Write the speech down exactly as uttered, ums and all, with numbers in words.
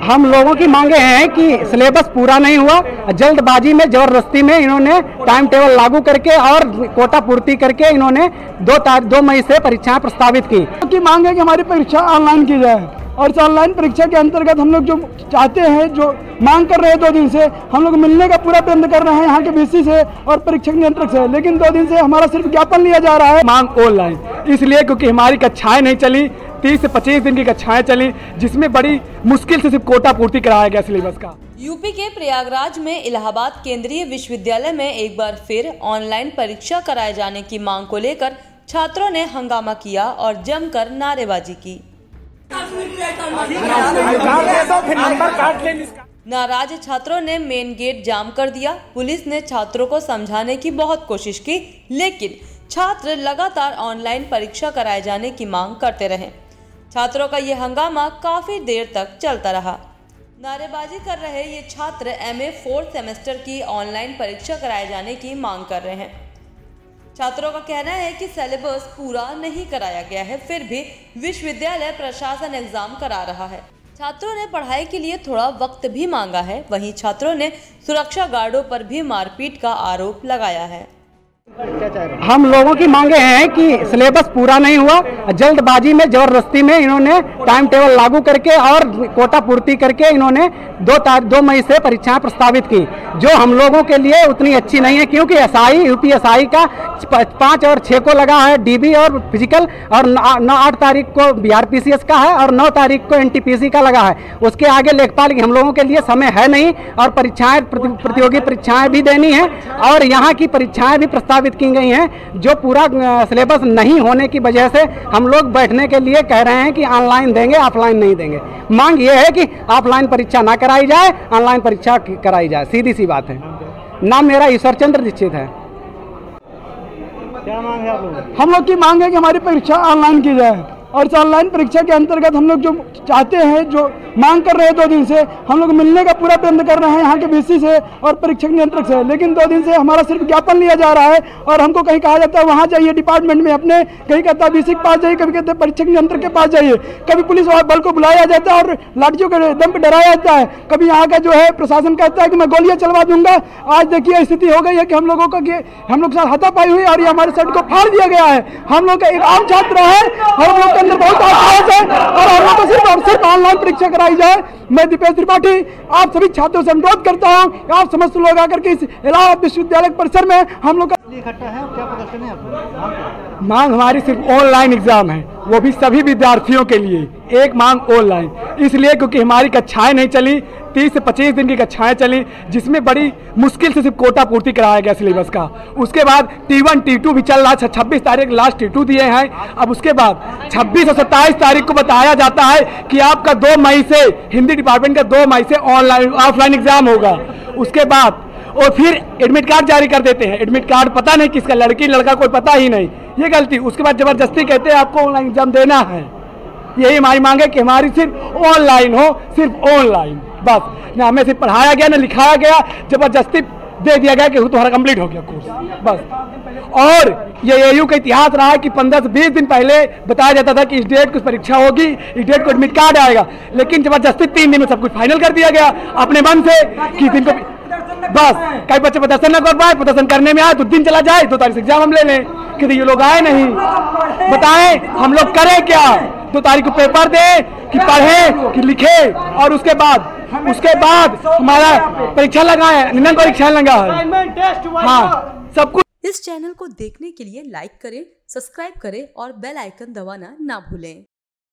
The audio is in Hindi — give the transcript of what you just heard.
हम लोगों की मांगे हैं कि सिलेबस पूरा नहीं हुआ, जल्दबाजी में जबरदस्ती में इन्होंने टाइम टेबल लागू करके और कोटा पूर्ति करके इन्होंने दो तारीख दो मई से परीक्षाएं प्रस्तावित की। की मांग है कि हमारी परीक्षा ऑनलाइन की जाए और इस ऑनलाइन परीक्षा के अंतर्गत हम लोग जो चाहते हैं, जो मांग कर रहे हैं दो दिन से, हम लोग मिलने का पूरा प्रयत्न कर रहे हैं यहाँ के बीसी से और परीक्षक नियंत्रक से, लेकिन दो दिन से हमारा सिर्फ ज्ञापन लिया जा रहा है। मांग ऑनलाइन इसलिए क्योंकि हमारी कक्षाएं नहीं चली, तीस से पच्चीस दिन की कक्षाएं चली, जिसमें बड़ी मुश्किल से सिर्फ कोटा पूर्ति कराया गया सिलेबस का। यूपी के प्रयागराज में इलाहाबाद केंद्रीय विश्वविद्यालय में एक बार फिर ऑनलाइन परीक्षा कराए जाने की मांग को लेकर छात्रों ने हंगामा किया और जमकर नारेबाजी की। नाराज छात्रों ने मेन गेट जाम कर दिया। पुलिस ने छात्रों को समझाने की बहुत कोशिश की, लेकिन छात्र लगातार ऑनलाइन परीक्षा कराए जाने की मांग करते रहे। छात्रों का ये हंगामा काफी देर तक चलता रहा। नारेबाजी कर रहे ये छात्र एमए फोर्थ सेमेस्टर की ऑनलाइन परीक्षा कराए जाने की मांग कर रहे हैं। छात्रों का कहना है कि सिलेबस पूरा नहीं कराया गया है, फिर भी विश्वविद्यालय प्रशासन एग्जाम करा रहा है। छात्रों ने पढ़ाई के लिए थोड़ा वक्त भी मांगा है। वहीं छात्रों ने सुरक्षा गार्डों पर भी मारपीट का आरोप लगाया है। हम लोगों की मांगे हैं कि सिलेबस पूरा नहीं हुआ, जल्दबाजी में जबरदस्ती में इन्होंने टाइम टेबल लागू करके और कोटा पूर्ति करके इन्होंने दो तारीख दो मई से परीक्षाएं प्रस्तावित की, जो हम लोगों के लिए उतनी अच्छी नहीं है, क्योंकि एसआई यूपीएसआई का पाँच और छः को लगा है डीबी और फिजिकल, और नौ आठ तारीख को बीआरपीसीएस का है और नौ तारीख को एनटीपीसी का लगा है। उसके आगे लेखपाल की हम लोगों के लिए समय है नहीं और परीक्षाएं प्रतियोगी परीक्षाएं भी देनी है और यहाँ की परीक्षाएं भी प्रस्तावित की गई हैं, जो पूरा सिलेबस नहीं होने की वजह से हम लोग बैठने के लिए कह रहे हैं कि ऑनलाइन देंगे, ऑफलाइन नहीं देंगे। मांग ये है कि ऑफलाइन परीक्षा ना कराई जाए, ऑनलाइन परीक्षा कराई जाए, सीधी सी बात है। नाम मेरा ईश्वर चंद्र दीक्षित है। क्या मांग है आप लोग? हम लोग की मांग है कि हमारी परीक्षा ऑनलाइन की जाए और इस ऑनलाइन परीक्षा के अंतर्गत हम लोग जो चाहते हैं, जो मांग कर रहे हैं दो दिन से, हम लोग मिलने का पूरा प्रयत्न कर रहे हैं यहाँ के बीसी से और परीक्षक नियंत्रक से, लेकिन दो दिन से हमारा सिर्फ ज्ञापन लिया जा रहा है और हमको कहीं कहा जाता है वहाँ जाइए डिपार्टमेंट में अपने, कहीं कहता है बीसी के पास जाइए, कभी कहते हैं परीक्षक नियंत्रक के पास जाइए, कभी पुलिस बल को बुलाया जाता है और लाठियों के दम पर डराया जाता है, कभी यहाँ का जो है प्रशासन कहता है कि मैं गोलियाँ चलवा दूंगा। आज देखिए स्थिति हो गई है कि हम लोगों का हम लोग साथ हाथापाई हुई और ये हमारे शर्ट को फाड़ दिया गया है। हम लोग का एक आम छात्र है और हम लोग के अंदर बहुत आक्रोश है और हम लोग को सिर्फ और सिर्फ ऑनलाइन परीक्षा कराई जाए। मैं दीपेश त्रिपाठी आप सभी छात्रों से अनुरोध करता हूँ, आप समस्त लोग आकर के इस इलाहाबाद विश्वविद्यालय परिसर में हम लोग का इकट्ठा है। क्या प्रदर्शन है आपको? मांग हमारी सिर्फ ऑनलाइन एग्जाम है, वो भी सभी विद्यार्थियों के लिए। एक मांग ऑनलाइन इसलिए क्योंकि हमारी कक्षाएं नहीं चली, तीस से पच्चीस दिन की कक्षाएं चली, जिसमें बड़ी मुश्किल से सिर्फ कोटा पूर्ति कराया गया सिलेबस का। उसके बाद टी वन टी टू भी चल रहा है, छब्बीस तारीख लास्ट टी टू दिए हैं। अब उसके बाद छब्बीस और सत्ताईस तारीख को बताया जाता है कि आपका दो मई से हिंदी डिपार्टमेंट का दो मई से ऑनलाइन ऑफलाइन एग्जाम होगा। उसके बाद और फिर एडमिट कार्ड जारी कर देते हैं। एडमिट कार्ड पता नहीं किसका, लड़की लड़का कोई पता ही नहीं, ये गलती। उसके बाद जबरदस्ती कहते हैं आपको ऑनलाइन एग्जाम देना है। यही हमारी मांग है कि हमारी सिर्फ ऑनलाइन हो, सिर्फ ऑनलाइन बस। ना हमें सिर्फ पढ़ाया गया, ना लिखाया गया, जबरदस्ती दे दिया गया कि तुम्हारा कंप्लीट हो गया कोर्स बस। और ये एयू का इतिहास रहा है कि पंद्रह से बीस दिन पहले बताया जाता था कि इस डेट को परीक्षा होगी, इस डेट को एडमिट कार्ड आएगा, लेकिन जबरदस्ती तीन दिन में सब कुछ फाइनल कर दिया गया अपने मन से कि दिन को बस। कई बच्चे प्रदर्शन न कर पाए, प्रदर्शन करने में आए तो दिन चला जाए, दो तारीख से एग्जाम हम ले लें कि ये लोग आए नहीं। बताएं हम लोग करें क्या? दो तारीख को पेपर दे कि पढ़े कि लिखे और उसके बाद उसके बाद हमारा परीक्षा लगाए, निबंधन परीक्षा लगा है। हाँ सब कुछ। इस चैनल को देखने के लिए लाइक करें, सब्सक्राइब करें और बेल आइकन दबाना ना भूलें।